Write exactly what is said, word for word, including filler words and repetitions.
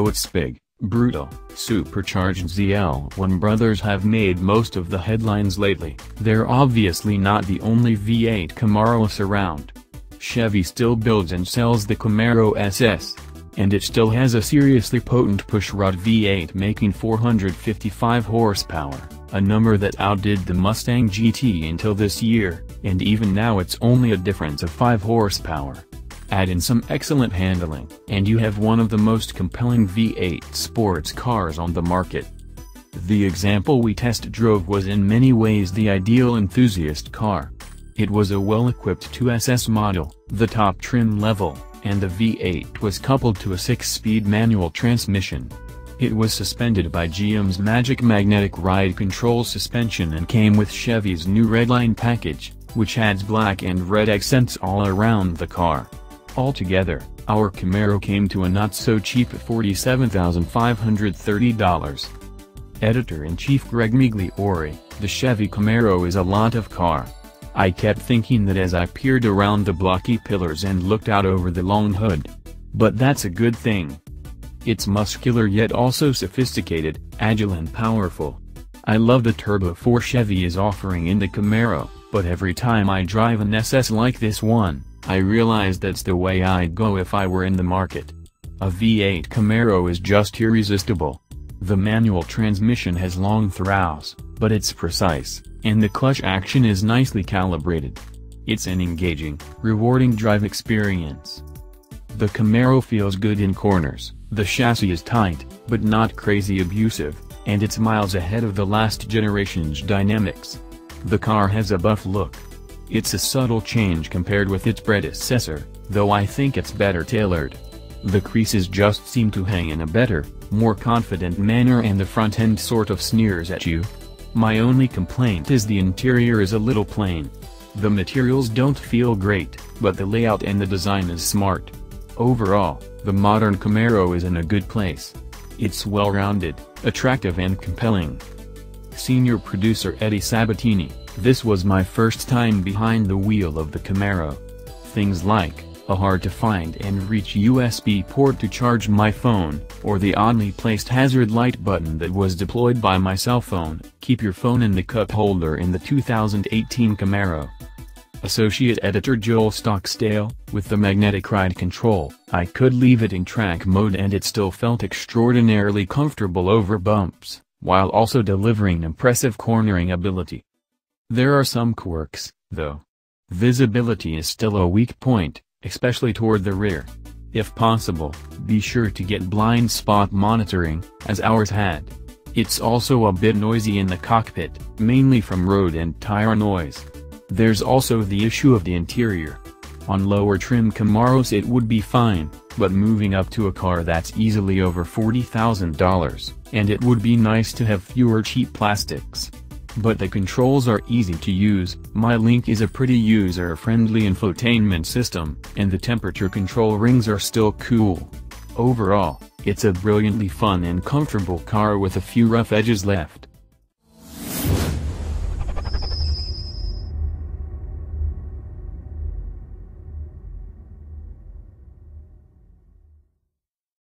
its big, brutal, supercharged Z L one brothers have made most of the headlines lately. They're obviously not the only V eight Camaros around. Chevy still builds and sells the Camaro S S, and it still has a seriously potent pushrod V eight making four hundred fifty-five horsepower, a number that outdid the Mustang G T until this year, and even now it's only a difference of five horsepower. Add in some excellent handling, and you have one of the most compelling V eight sports cars on the market. The example we test drove was in many ways the ideal enthusiast car. It was a well-equipped two S S model, the top trim level, and the V eight was coupled to a six-speed manual transmission. It was suspended by G M's Magic Magnetic Ride Control suspension and came with Chevy's new Redline package, which adds black and red accents all around the car. Altogether, our Camaro came to a not-so-cheap forty-seven thousand five hundred thirty dollars. Editor-in-Chief Greg Migliore, the Chevy Camaro is a lot of car. I kept thinking that as I peered around the blocky pillars and looked out over the long hood. But that's a good thing. It's muscular yet also sophisticated, agile and powerful. I love the Turbo four Chevy is offering in the Camaro, but every time I drive an S S like this one, I realize that's the way I'd go if I were in the market. A V eight Camaro is just irresistible. The manual transmission has long throws, but it's precise, and the clutch action is nicely calibrated. It's an engaging, rewarding drive experience. The Camaro feels good in corners, the chassis is tight, but not crazy abusive, and it's miles ahead of the last generation's dynamics. The car has a buff look. It's a subtle change compared with its predecessor, though I think it's better tailored. The creases just seem to hang in a better, more confident manner and the front end sort of sneers at you. My only complaint is the interior is a little plain. The materials don't feel great, but the layout and the design is smart. Overall, the modern Camaro is in a good place. It's well-rounded, attractive and compelling. Senior producer Eddie Sabatini: this was my first time behind the wheel of the Camaro. Things like a hard-to-find and reach U S B port to charge my phone, or the oddly placed hazard light button that was deployed by my cell phone, keep your phone in the cup holder in the two thousand eighteen Camaro. Associate Editor Joel Stockstale: with the magnetic ride control, I could leave it in track mode and it still felt extraordinarily comfortable over bumps, while also delivering impressive cornering ability. There are some quirks, though. Visibility is still a weak point, especially toward the rear. If possible, be sure to get blind spot monitoring, as ours had. It's also a bit noisy in the cockpit, mainly from road and tire noise. There's also the issue of the interior. On lower trim Camaros it would be fine, but moving up to a car that's easily over forty thousand dollars, and it would be nice to have fewer cheap plastics. But the controls are easy to use, My Link is a pretty user-friendly infotainment system, and the temperature control rings are still cool. Overall, it's a brilliantly fun and comfortable car with a few rough edges left.